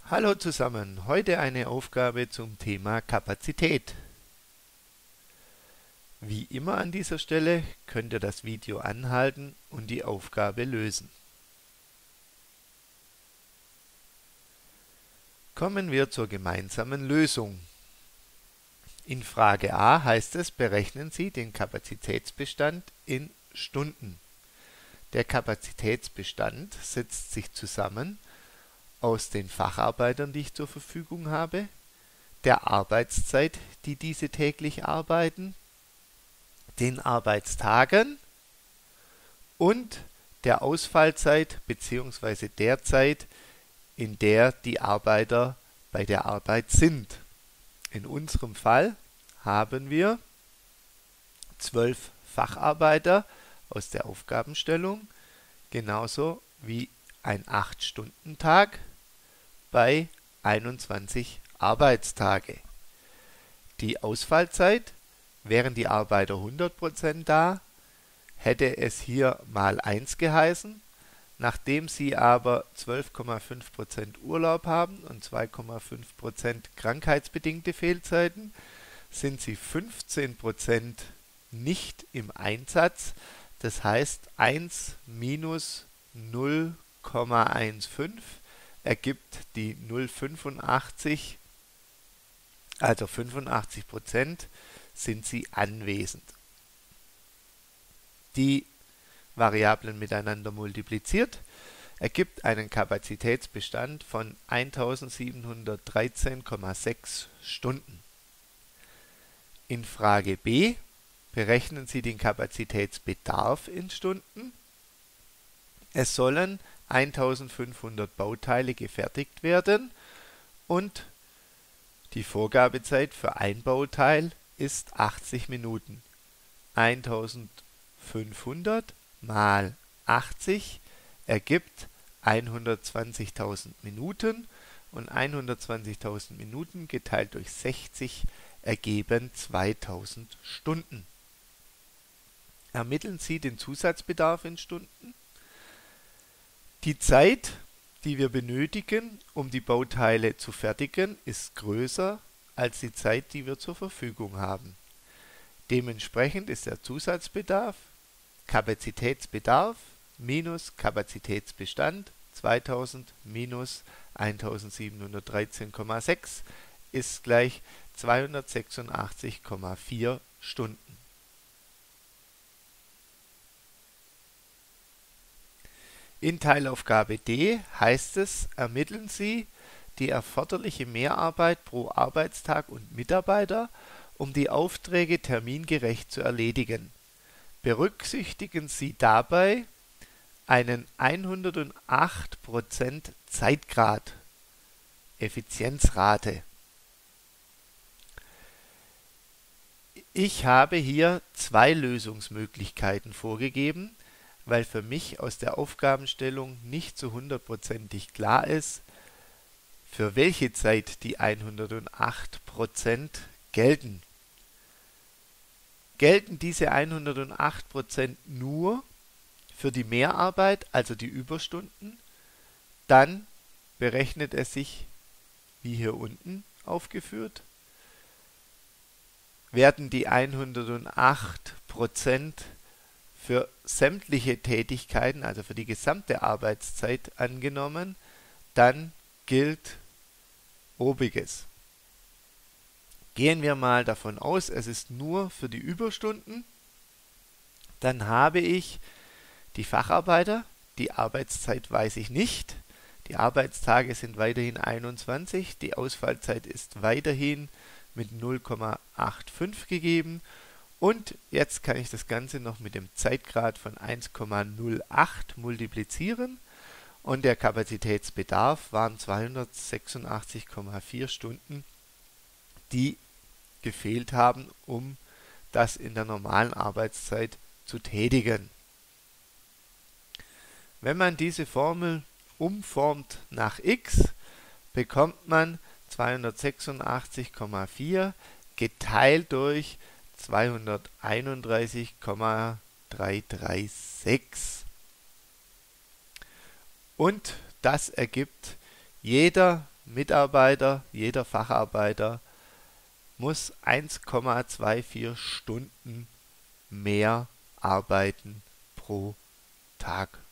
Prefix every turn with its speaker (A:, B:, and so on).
A: Hallo zusammen, heute eine Aufgabe zum Thema Kapazität. Wie immer an dieser Stelle könnt ihr das Video anhalten und die Aufgabe lösen. Kommen wir zur gemeinsamen Lösung. In Frage A heißt es, berechnen Sie den Kapazitätsbestand in Stunden. Der Kapazitätsbestand setzt sich zusammen aus den Facharbeitern, die ich zur Verfügung habe, der Arbeitszeit, die diese täglich arbeiten, den Arbeitstagen und der Ausfallzeit bzw. der Zeit, in der die Arbeiter bei der Arbeit sind. In unserem Fall haben wir 12 Facharbeiter aus der Aufgabenstellung, genauso wie ein 8-Stunden-Tag bei 21 Arbeitstage. Die Ausfallzeit, wären die Arbeiter 100% da, hätte es hier mal 1 geheißen. Nachdem sie aber 12,5% Urlaub haben und 2,5% krankheitsbedingte Fehlzeiten, sind sie 15% nicht im Einsatz. Das heißt 1 minus 0,15 ergibt die 0,85, also 85% sind sie anwesend. Die Variablen miteinander multipliziert ergibt einen Kapazitätsbestand von 1713,6 Stunden. In Frage B berechnen Sie den Kapazitätsbedarf in Stunden. Es sollen 1500 Bauteile gefertigt werden und die Vorgabezeit für ein Bauteil ist 80 Minuten. 1500 mal 80 ergibt 120.000 Minuten und 120.000 Minuten geteilt durch 60 ergeben 2000 Stunden. Ermitteln Sie den Zusatzbedarf in Stunden. Die Zeit, die wir benötigen, um die Bauteile zu fertigen, ist größer als die Zeit, die wir zur Verfügung haben. Dementsprechend ist der Zusatzbedarf Kapazitätsbedarf minus Kapazitätsbestand 2000 minus 1713,6 ist gleich 286,4 Stunden. In Teilaufgabe D heißt es, ermitteln Sie die erforderliche Mehrarbeit pro Arbeitstag und Mitarbeiter, um die Aufträge termingerecht zu erledigen. Berücksichtigen Sie dabei einen 108% Zeitgrad, Effizienzrate. Ich habe hier 2 Lösungsmöglichkeiten vorgegeben, weil für mich aus der Aufgabenstellung nicht zu 100%ig klar ist, für welche Zeit die 108% gelten. Gelten diese 108% nur für die Mehrarbeit, also die Überstunden, dann berechnet es sich wie hier unten aufgeführt. Werden die 108% für sämtliche Tätigkeiten, also für die gesamte Arbeitszeit angenommen, dann gilt obiges. Gehen wir mal davon aus, es ist nur für die Überstunden, dann habe ich die Facharbeiter, die Arbeitszeit weiß ich nicht, die Arbeitstage sind weiterhin 21, die Ausfallzeit ist weiterhin mit 0,85 gegeben und jetzt kann ich das Ganze noch mit dem Zeitgrad von 1,08 multiplizieren und der Kapazitätsbedarf waren 286,4 Stunden, die gefehlt haben, um das in der normalen Arbeitszeit zu tätigen. Wenn man diese Formel umformt nach x, bekommt man 286,4 geteilt durch 231,336. Und das ergibt, jeder Mitarbeiter, jeder Facharbeiter muss 1,24 Stunden mehr arbeiten pro Tag.